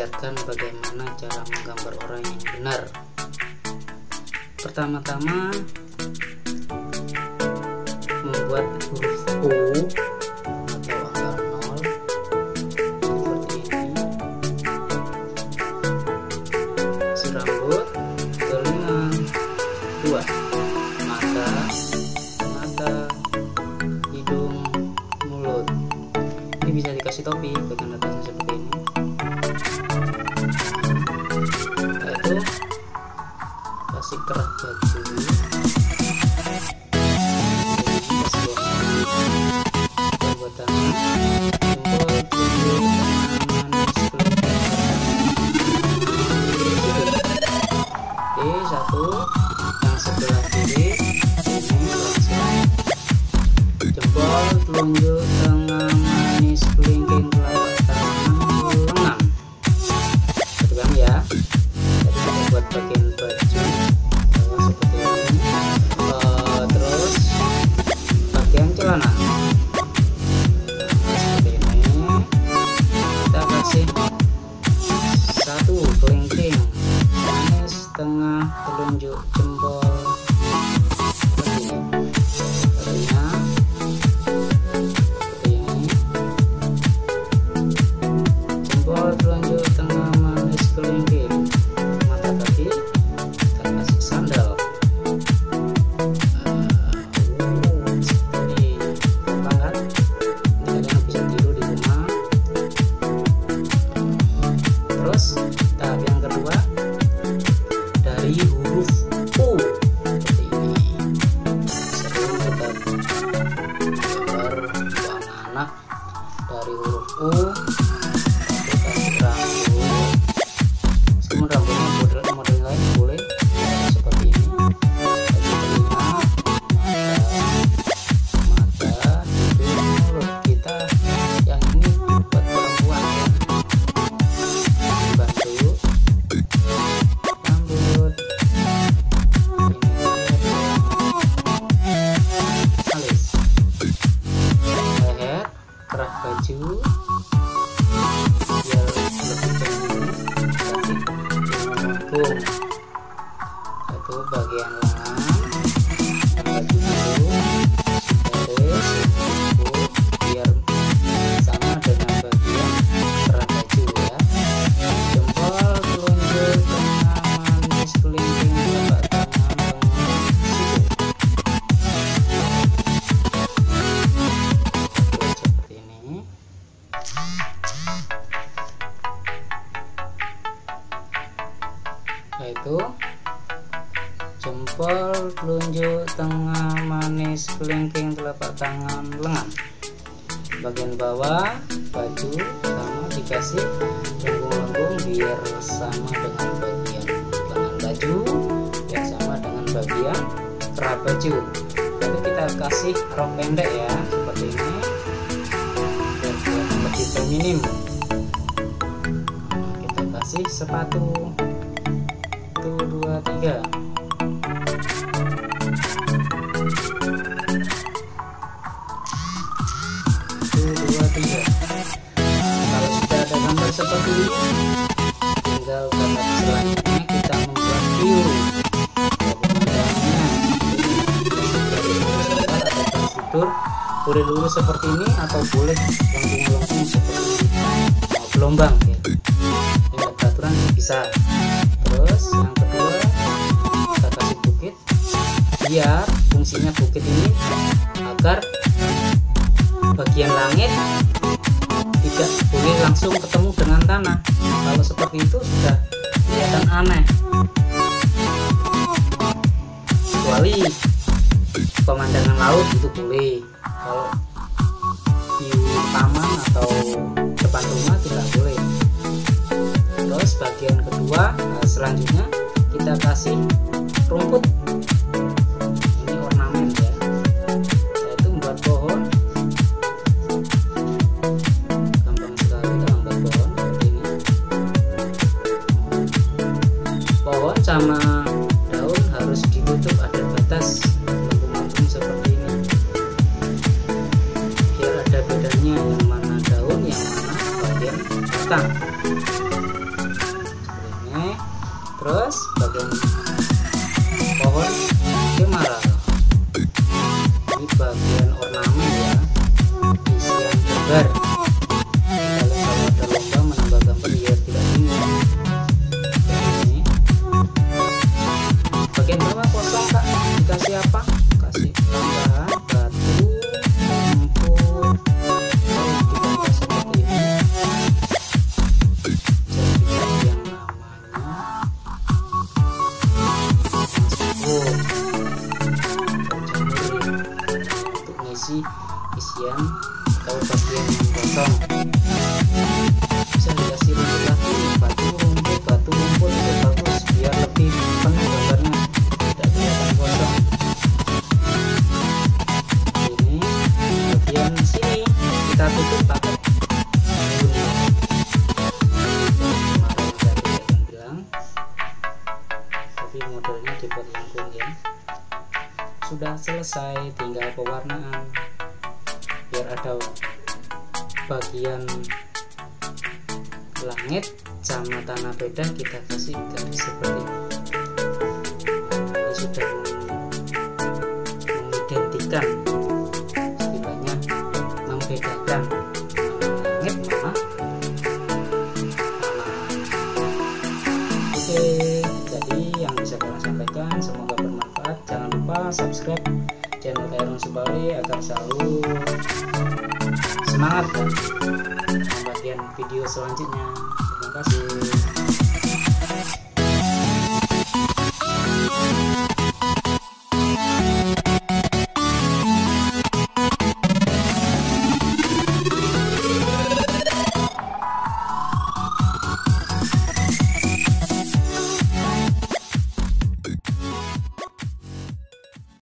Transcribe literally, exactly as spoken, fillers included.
mengajarkan bagaimana cara menggambar orang yang benar. Pertama-tama membuat huruf O atau angka nol seperti ini. Serambut, telinga, dua, mata, mata, hidung, mulut. Ini bisa dikasih topi bagian atasnya seperti ini. Yaitu kasih kerah baju. Satu yang sebelah kiri ini langsung jempol, telunjuk, tengah, manis, kelingking, telapak tangan, lengan. Gitu kan ya. Jadi kita buat bagian baju seperti ini. Uh, terus bagian celana seperti ini. Kita kasih satu kelingking, manis, tengah, telunjuk, jempol, begini. Telinga seperti ini. Jempol, telunjuk, tengah, manis, kelingking. Mata kaki kita kasih sandal. Uh, seperti gampang kan? Ini kalian bisa tiru di rumah. Terus tahap yang kedua, dari huruf O seperti ini. Sering kita gambar anak-anak dari huruf O. Kita kasih rambut. Semua rambutnya model model lain boleh seperti ini. Kasih telinga, mata, mata, hidung, mulut. Kita yang ini buat perempuan ya. Bantu rambut, alis, leher, kerah baju biar lebih tinggi, kasih punggung. Satu bagian lengan, baju dulu, garis, punggung biar sama dengan bagian kerah baju ya. Jempol, telunjuk, tengah, manis, kelingking, telapak tangan, lengan, siku. Seperti ini. Yaitu jempol, telunjuk, tengah, manis, kelingking, telapak tangan, lengan. Bagian bawah baju sama dikasih lengkung-lengkung biar sama dengan bagian lengan baju, biar sama dengan bagian kerah baju. Lalu kita kasih rok pendek ya seperti ini biar kelihatan lebih feminim. Nah, kita kasih sepatu. Satu, dua, tiga. Dua, tiga. Kalau sudah ada gambar seperti ini, tinggal tahap selanjutnya kita membuat view. Tidur boleh lurus seperti ini atau boleh lengkung-lengkung seperti ini. Mau gelombang ya. Ini peraturan bisa. Terus yang kedua kita kasih bukit biar fungsinya bukit ini agar bagian langit tidak boleh langsung ketemu dengan tanah. Kalau seperti itu sudah kelihatan aneh. Kecuali pemandangan laut itu boleh. Kalau view taman atau depan rumah tidak boleh. Terus bagian kedua selanjutnya kita kasih rumput. Ini ornamen ya. Yaitu membuat pohon. Gampang sekali kita membuat pohon seperti ini. Pohon sama daun harus ditutup ada batas lengkung-lengkung seperti ini. Biar ada bedanya yang mana daun, yang mana bagian batang. Terus bagian pohon emerald, ini bagian ornamen ya, isian gambar. Kalau kalau ada lomba menambah gambar biar tidak bingung. Ini bagian bawah kosong kak, dikasih apa? Kasih tambahan batu, lumpur, ditambah seperti ini. Jadi yang namanya untuk ngisi isian atau bagian yang kosong. Bisa dikasih rumput lagi, batu rumput batu rumput itu bagus biar lebih penuh gambarnya, tidak kelihatan kosong. Ini bagian sini kita tutup pakai gunting. Kemarin tadi saya bilang, tapi modelnya dibuat lengkung ya. Sudah selesai, tinggal pewarnaan biar ada bagian langit sama tanah beda, kita kasih garis seperti ini. Ini sudah mengidentikan, istilahnya membedakan langit mana tanah. Oke, jadi yang bisa kalian sampaikan semoga bermanfaat. Jangan lupa subscribe channel Khairul Subali agar selalu semangat dan pembagian video selanjutnya. Terima kasih.